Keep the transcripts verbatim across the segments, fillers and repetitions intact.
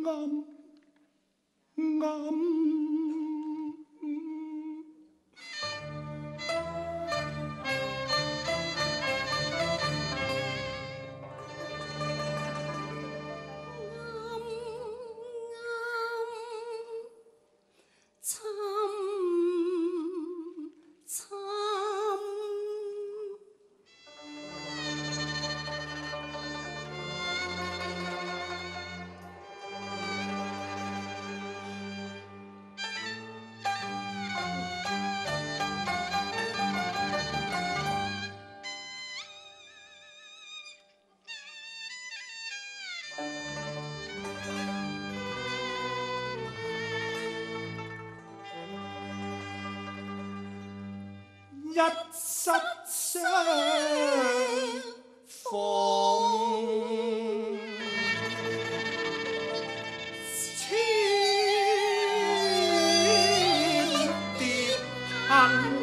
啱啱。一室相逢，千叠恨。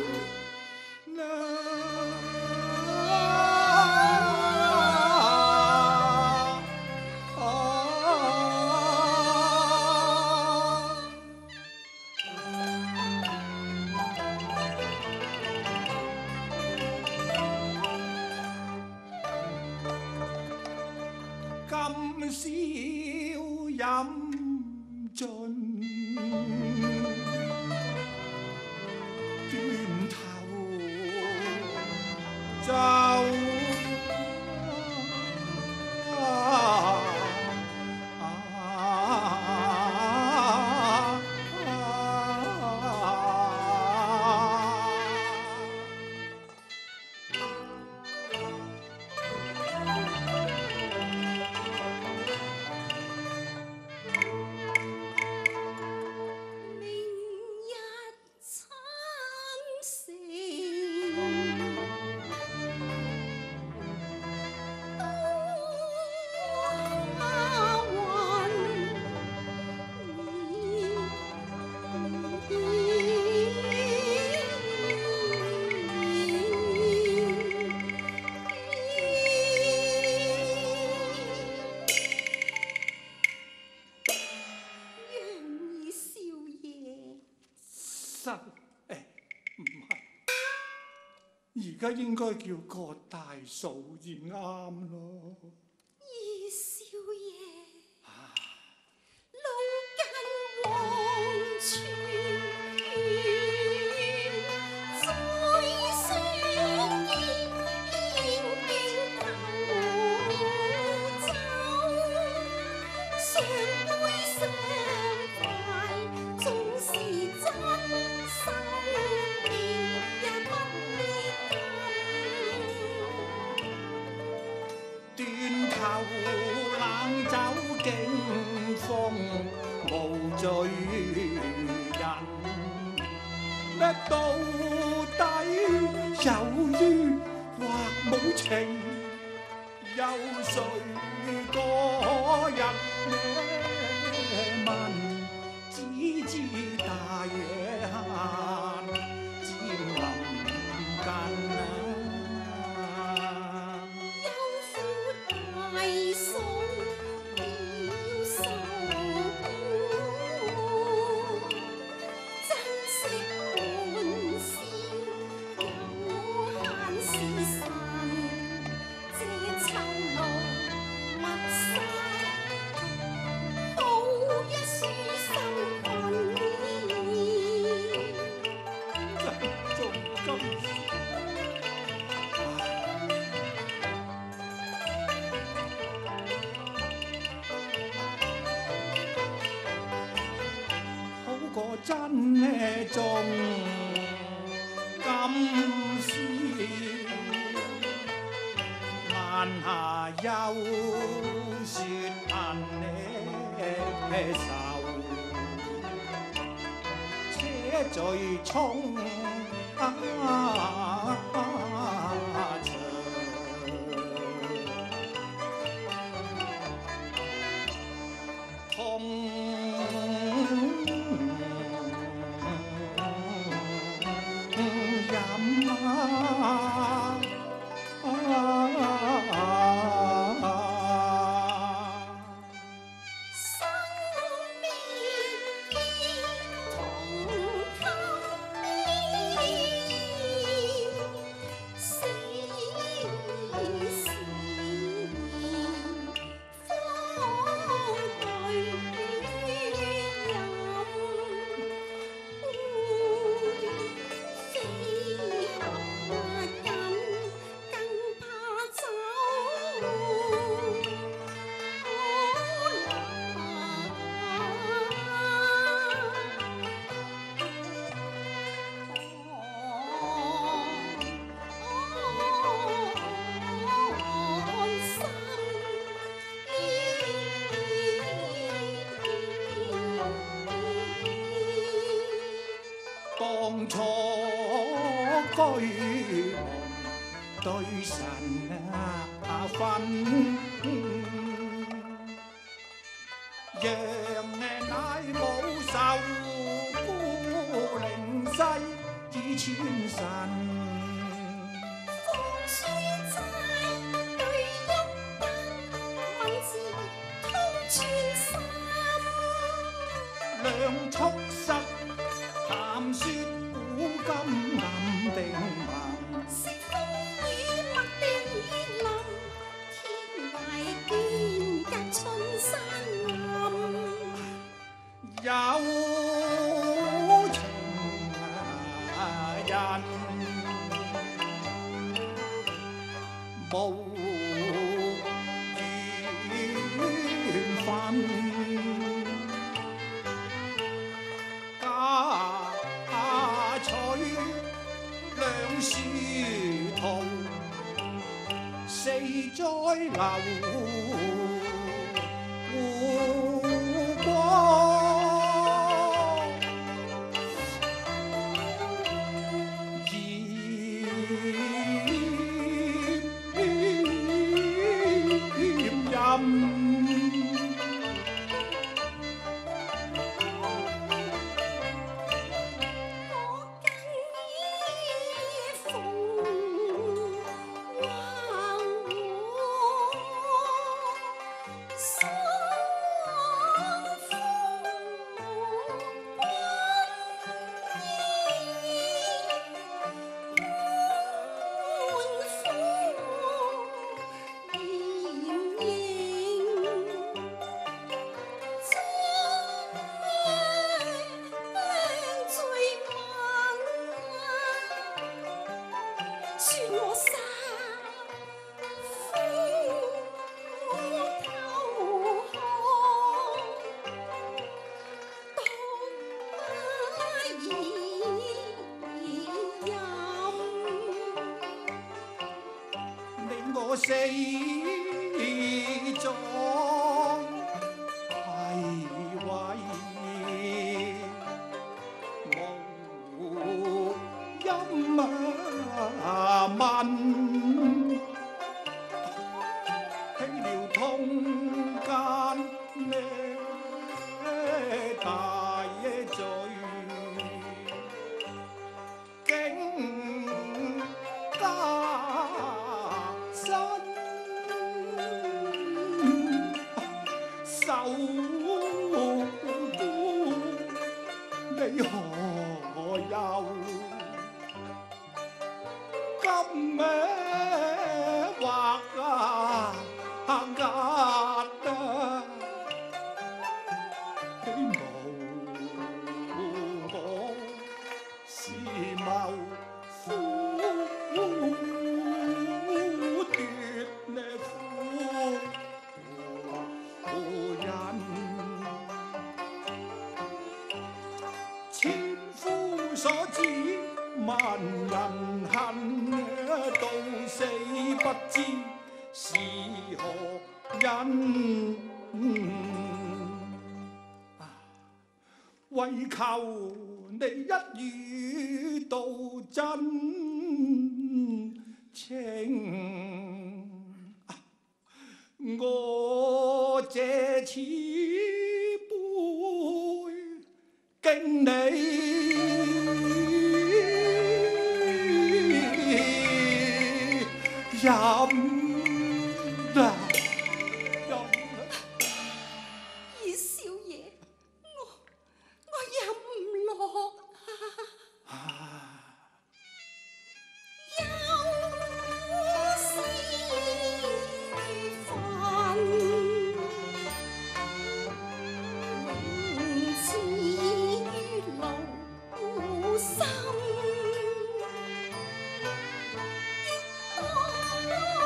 今宵飲盡，斷頭就誒唔係，而家應該叫郭大嫂至啱咯。 二少爺，路近黃泉。 冷酒敬風無罪人，咩到底有於或無情，有誰個人問？只知大野閒，漸臨近。真呢種今宵，晚下休說恨呢愁，且最衝啊長，痛。 生居門對神啊訓，讓乃無仇故靈世已穿神。兩速失談說古今暗定盟， 是風雨麥地林，天涯間隔春山林。 有情人無緣分。殊途四載流湖光，炎炎我死狀係為無陰啊問，起了通奸呢大罪，竟加受苦你何有？今咩畫啊壓啊，起無我是謀夫奪呢夫人，千夫所指萬人恨，到死不知是何人。為求你一語道真情，我這此杯敬你飲啊飲啊！ 二少爺，我我飲唔落啊！有時分永似於路心。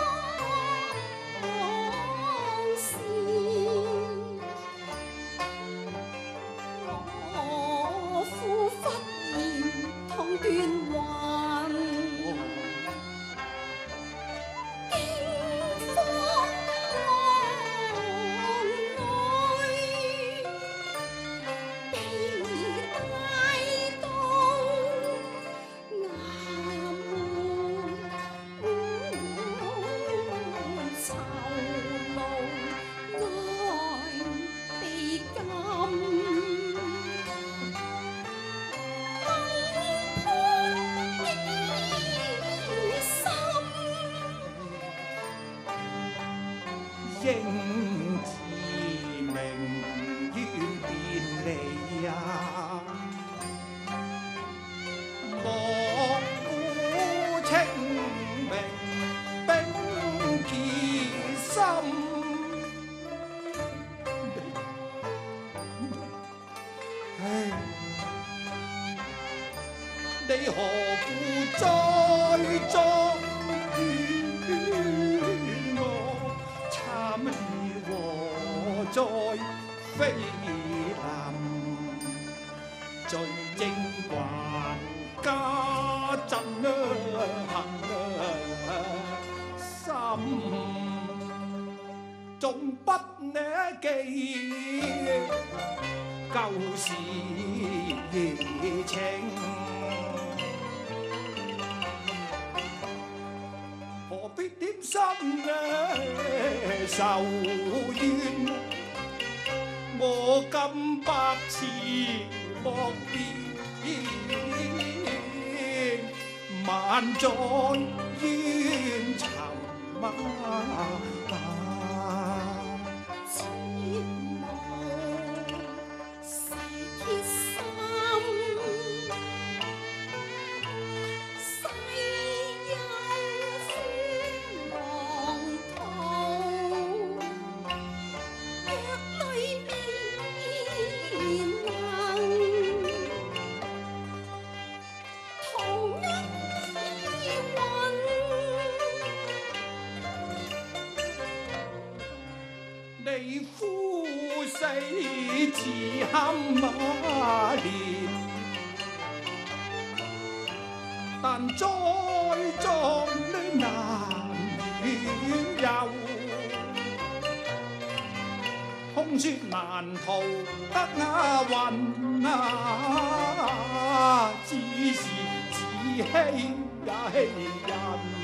你何故栽赃於我？慘意禍哉非林，罪證還家陣行心，仲不呢記舊時情。何必點心仇怨？我今百次莫變，萬載冤仇啊！你夫死自堪憐，但栽贓難遠遊，空説難逃得亞運啊，只是自欺也欺人。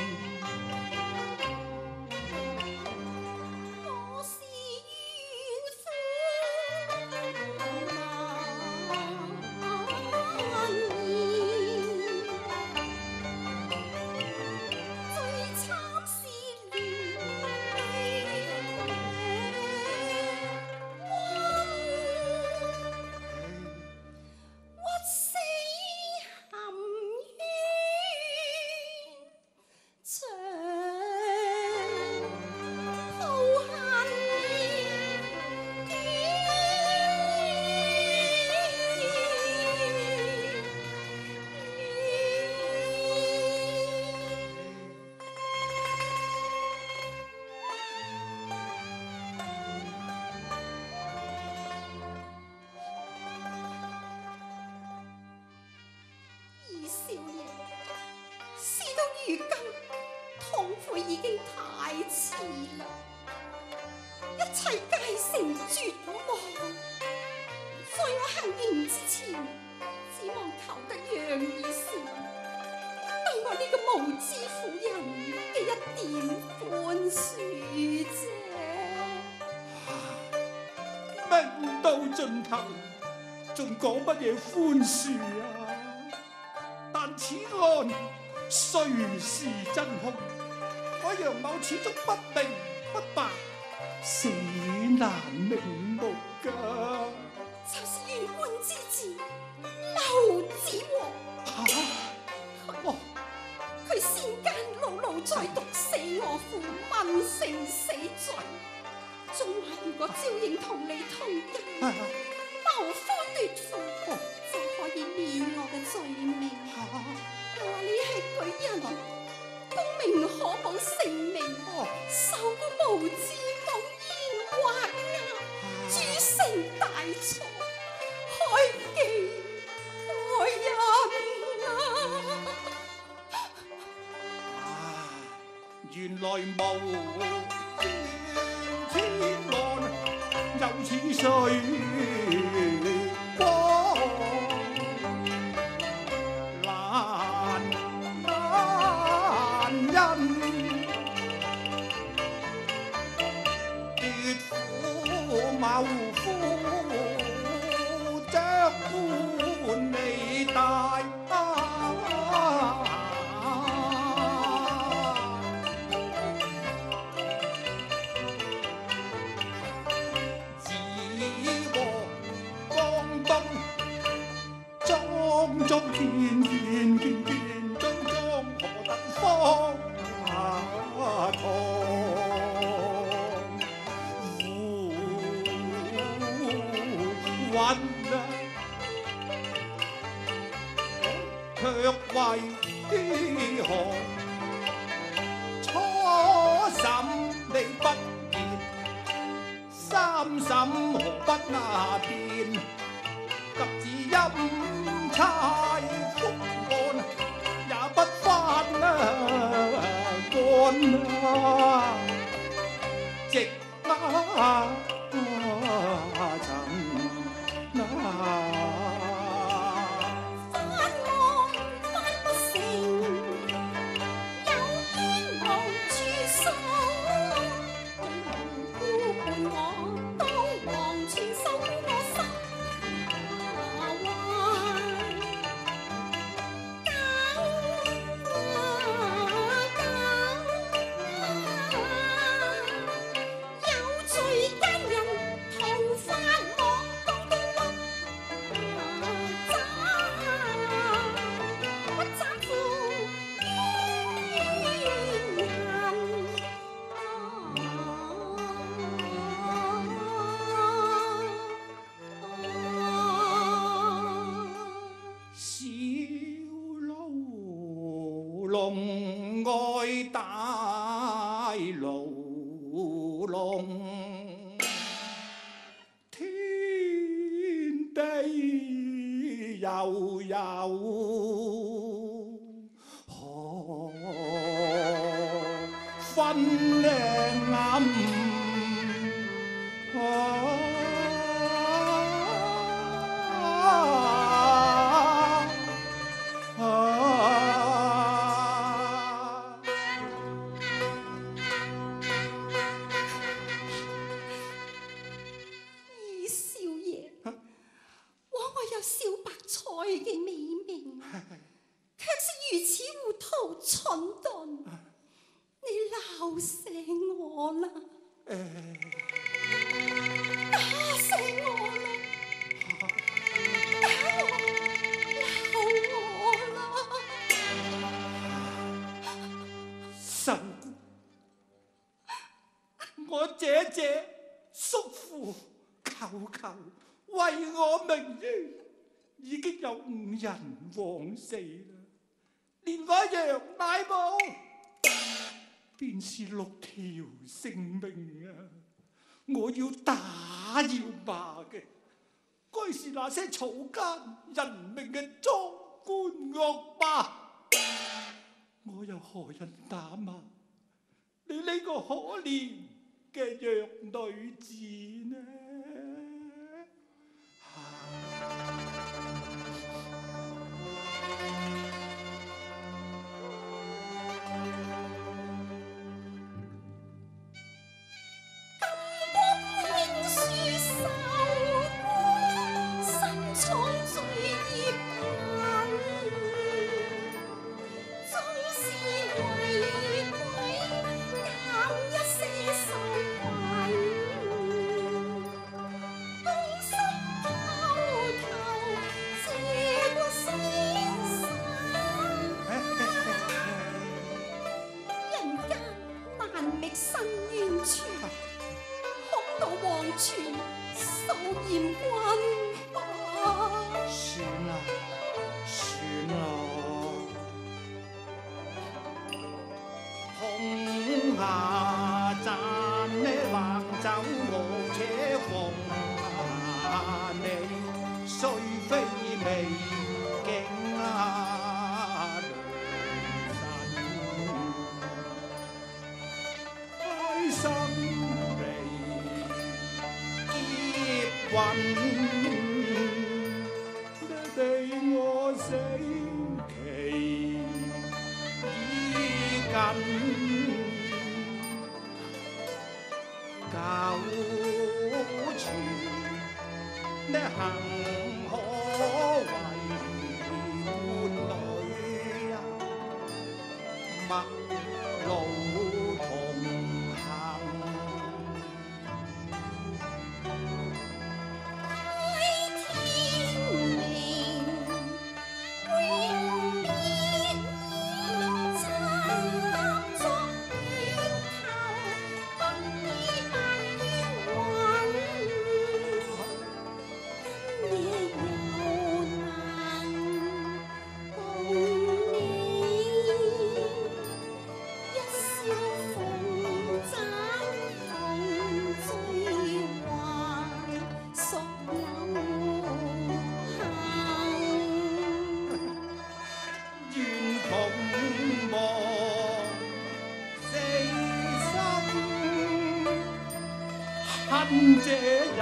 如今痛悔已經太遲啦，一切皆成絕望。在我行刑之前，只望求得楊義善對我呢個無知婦人嘅一點寬恕啫。 命到盡頭，仲講乜嘢寬恕啊？但此案誰是真兇？我楊某始終不明不白，死難瞑目㗎。 就是縣官之子劉子和。 嚇！ 佢佢先奸牢牢在毒死我父，問成死罪，仲話如果招認同你通姦，謀夫奪婦，就可以免我嘅罪名。又話你係舉人，功名可保性命，受過無知妄言惑壓，鑄成大錯，害己害人啊！ 原來無冤天案，有此誰光？難難因奪婦謀夫，將官利大。莊莊見見見見莊莊何等芳啊堂，胡雲啊！ 河北那邊，及至陰差覆案，也不翻啊乾啊，直啊曾啊。龍愛大牢籠，天地悠悠，何分暗？ 小白菜嘅美名，卻是如此糊塗蠢鈍，你鬧醒我啦！打醒我啦！打我，鬧我啦！ 神，我姐姐叔父，求求為我鳴冤。已經有五人枉死啦，連我楊乃武便是六條性命啊！我要打要罵嘅，該是那些草菅人命嘅莊官惡霸，我又何人打罵你呢個可憐嘅弱女子呢？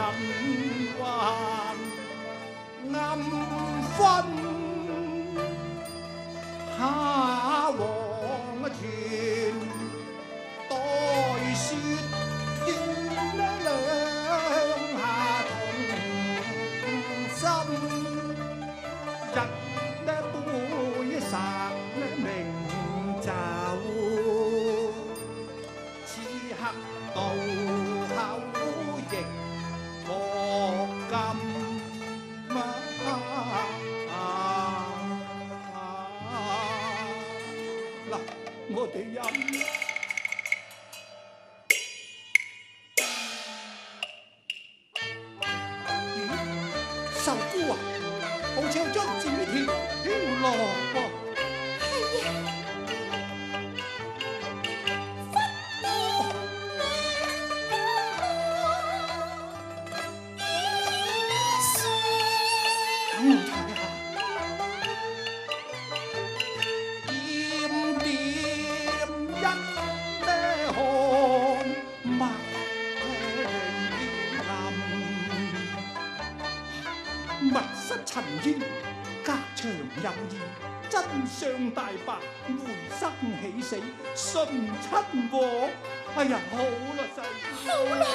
還暗昏，下黃泉待雪月兩下同心，日呢杯殺明酒，此刻渡口亦莫禁。嗱，我哋飲。咦，壽姑啊，好似有張紙條飄落噃。 係啊， 等我睇下。點點一呢汗，墨淋，密室塵煙，隔牆有意，真相大白，回生起死，順親和。哎呀，好啦，細好啦。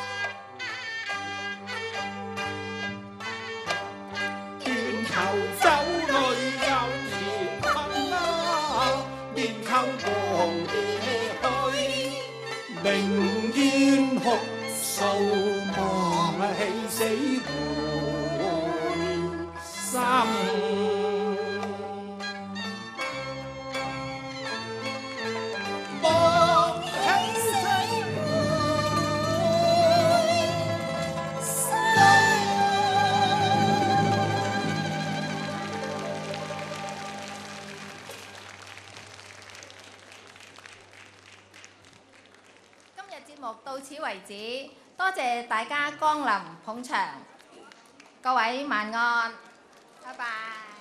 斷頭酒裏有甜品啊，便溝黃野去，明煙哭訴望起死回生。 到此為止，多謝大家光臨捧場，各位晚安，拜拜。